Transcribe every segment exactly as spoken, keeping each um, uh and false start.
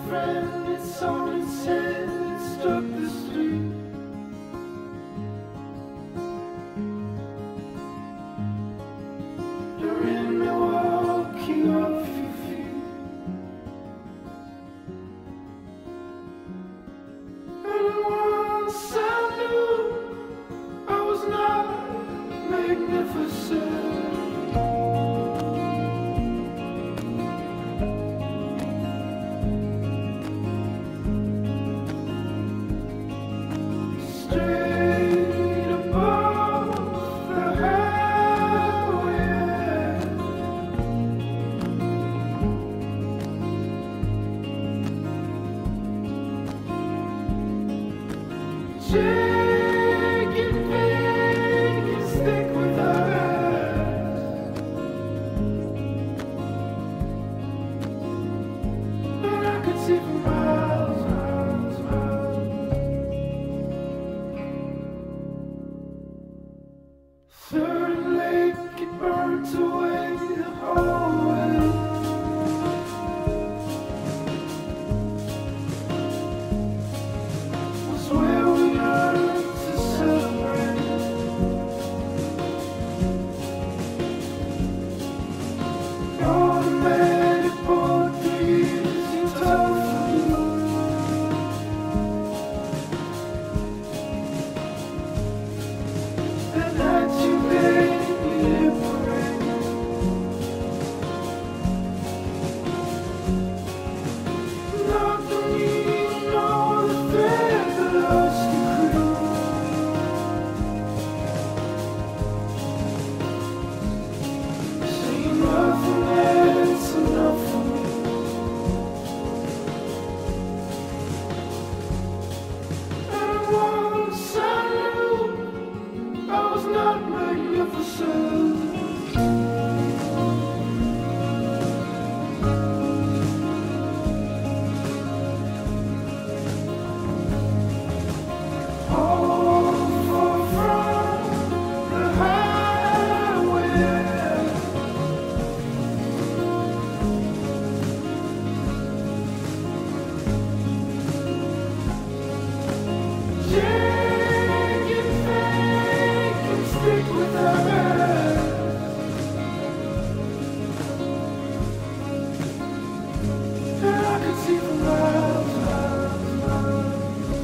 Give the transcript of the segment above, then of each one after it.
friend, it's on its head, it struck the street. You're in Milwaukee off your feet. And once I knew I was not magnificent. Straight above the highway, shaking fingers thick with eyes, and I could see for miles, miles, miles. Third and Lake, it burnt away the hallway. Was where we learned to celebrate. Automatic Portuguese, you tough for me. And that you made me liberate. Not the need, nor the thread that us can create. See nothing that's enough for me. And once I knew I was not magnificent. All far from the highway. Shaking fake and stick with us, and I could see for miles, miles, miles.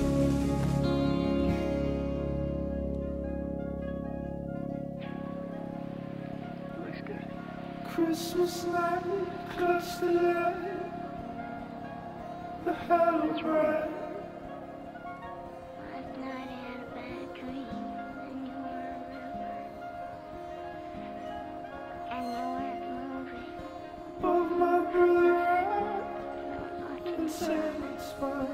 Looks good. Christmas night, clutch the light, the hollow bright. Last night I had a bad dream, and you were a river, and you weren't moving. Above my brother I and sang it spine.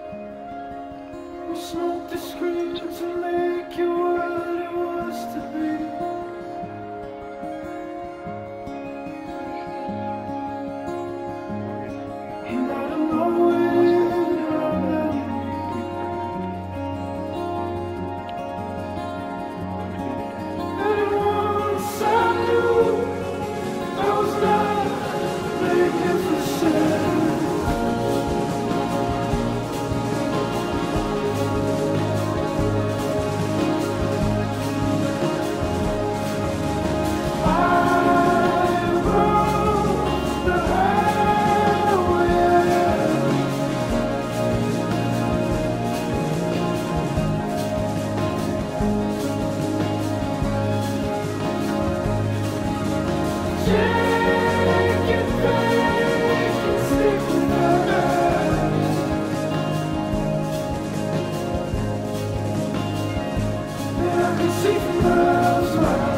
We smoked the screen to make you what it was to be. And I don't know where I'm at. And once I knew I was not magnificent. I rode the highway. Shaking fake and stick with us, and I can see for miles, miles.